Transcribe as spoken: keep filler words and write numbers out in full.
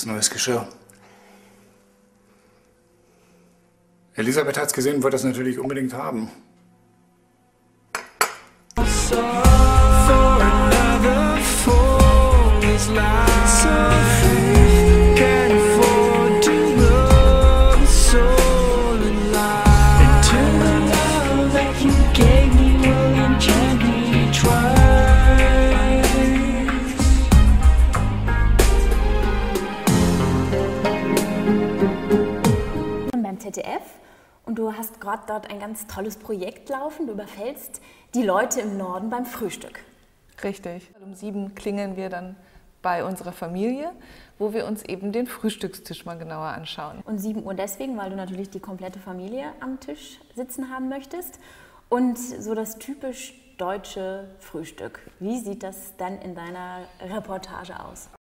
das neues Geschirr. Elisabeth hat es gesehen und wollte das natürlich unbedingt haben. Beim Z D F und du hast gerade dort ein ganz tolles Projekt laufen. Du überfällst die Leute im Norden beim Frühstück. Richtig. Um sieben klingeln wir dann bei unserer Familie, wo wir uns eben den Frühstückstisch mal genauer anschauen. Und sieben Uhr deswegen, weil du natürlich die komplette Familie am Tisch sitzen haben möchtest. Und so das typisch deutsche Frühstück. Wie sieht das dann in deiner Reportage aus?